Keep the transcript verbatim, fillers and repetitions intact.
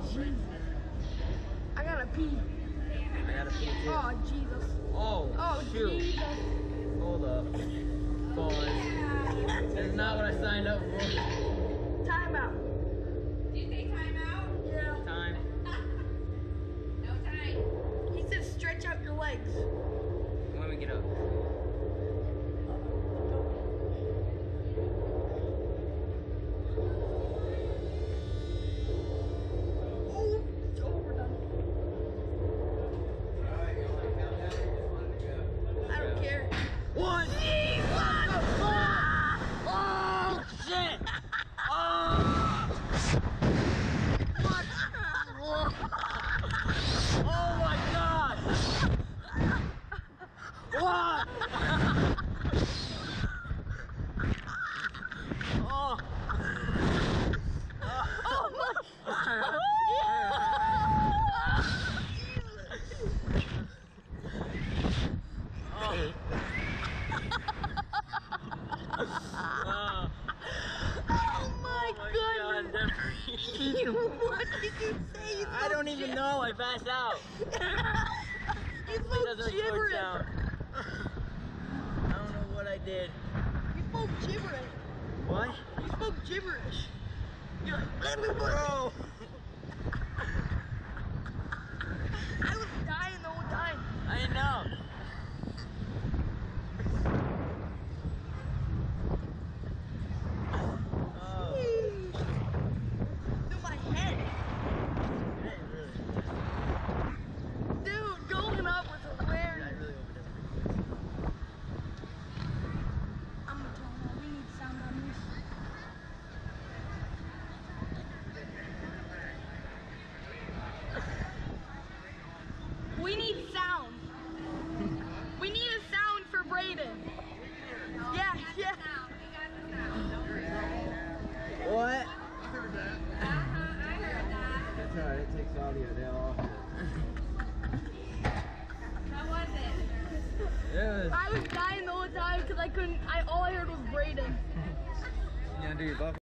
Jesus. I gotta pee. I gotta pee too. Oh, Jesus. Oh, Oh, shoot. Jesus. Hold up. Pause. That's not what I signed up for. Time out. Did you say time out? Yeah. Time. No time. He said stretch out your legs. Let me get up. Oh, oh, we're done. I don't care. One. What the fuck? Oh, shit. Oh. What? Oh my god. What? Oh. Oh my. Oh my goodness. What did you say? You I don't even know. I passed out. You It spoke doesn't record gibberish. sound. I don't know what I did. You spoke gibberish. What? You spoke gibberish. You're like, Bro. I was dying the whole time. I know. Oh. Through my head. Hey, really? Dude, going up was I hilarious. really overdid it. I'm gonna tell him we need sound on this. We need sound. We need a sound for Braden. Yeah, yeah. Sound. We got the sound. Don't worry. What? Uh-huh, I heard that. That's alright, it takes audio, they'll all hear it. How was it? It was. I was dying the whole time because I couldn't, I all I heard was Braden. You gonna do your buff?